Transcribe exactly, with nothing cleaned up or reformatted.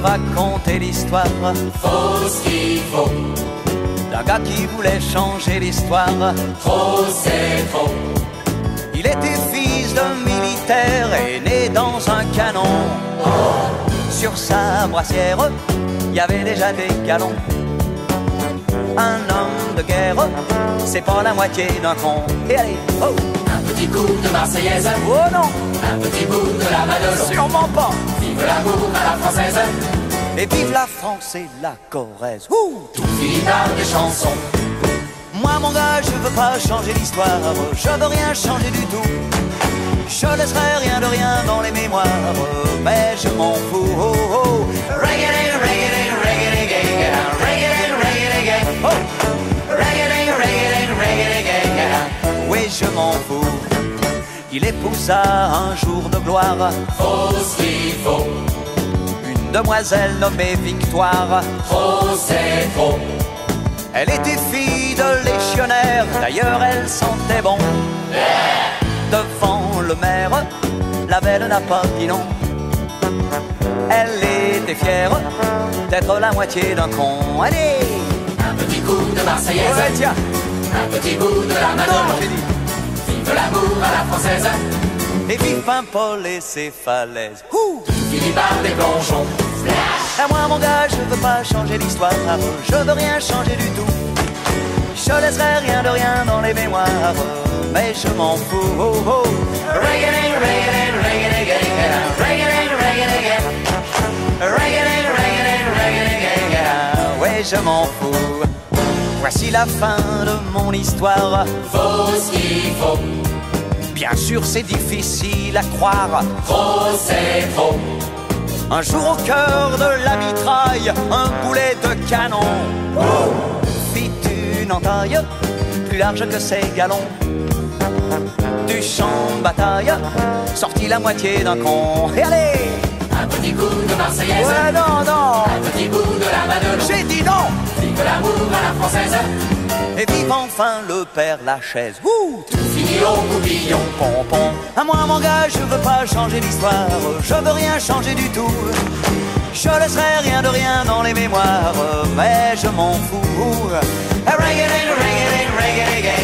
raconter l'histoire. Faux ce qu'il faut. D'un gars qui voulait changer l'histoire. Trop c'est trop. Il était fils de militaire et né dans un canon. Oh. Sur sa brassière, il y avait déjà des galons. Un homme de guerre, c'est pas la moitié d'un con. Et allez, oh! Un petit coup de Marseillaise. Oh non! Un petit bout de la Madelon. Sûrement pas! Vive l'amour à la française. Et vive la France et la Corrèze. Ouh! Tout finit par des chansons. Moi mon gars, je veux pas changer l'histoire. Je veux rien changer du tout. Je laisserai rien de rien dans les mémoires. Mais je m'en fous. Oh, oh. Reggae, reggae, reggae, reggae, reggae, reggae, oh. Reggae, reggae, reggae, reggae. Oui, je m'en fous. Il épousa un jour de gloire. Faut ce qu'il faut. Une demoiselle nommée Victoire. Trop c'est trop. Elle était fille de légionnaire, d'ailleurs elle sentait bon. Devant le maire, la belle n'a pas dit non. Elle était fière d'être la moitié d'un con. Allez! Un petit coup de Marseillaise. Ouais, tiens! Un petit bout de la Madelon. Non, j'ai dit! Vive l'amour à la française. Et vive Paimpol et ses falaises. Ouh! Tout finit par des plongeons. À moi mon gars, je veux pas changer l'histoire. Je veux rien changer du tout. Je laisserai rien de rien dans les mémoires. Mais je m'en fous. Oh, oh. Reggae, reggae, reggae, reggae, reggae, reggae, reggae, reggae, reggae. Ouais, je m'en fous. Voici la fin de mon histoire. Faut ce qu'il faut. Bien sûr, c'est difficile à croire. Trop c'est trop. Un jour au cœur de la mitraille, un boulet de canon fit une entaille plus large que ses galons. Du champ de bataille sortit la moitié d'un con. Et allez! Un petit coup de Marseillaise. Ouais, non, non! Un petit bout de la Madelon. J'ai dit non! Vive l'amour à la française. Et vive enfin le père Lachaise. Ouh! Tout finit au coupillon. Pompon. À moi mon gars, je veux pas changer l'histoire. Je veux rien changer du tout. Je laisserai rien de rien dans les mémoires. Mais je m'en fous. Reggae, reggae, reggae, reggae.